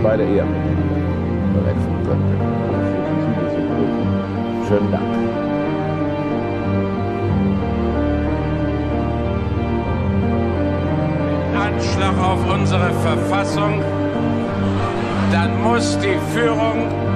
beide eher miteinander verwechseln könnte. Das ist so gut. Schönen Dank. Anschlag auf unsere Verfassung, dann muss die Führung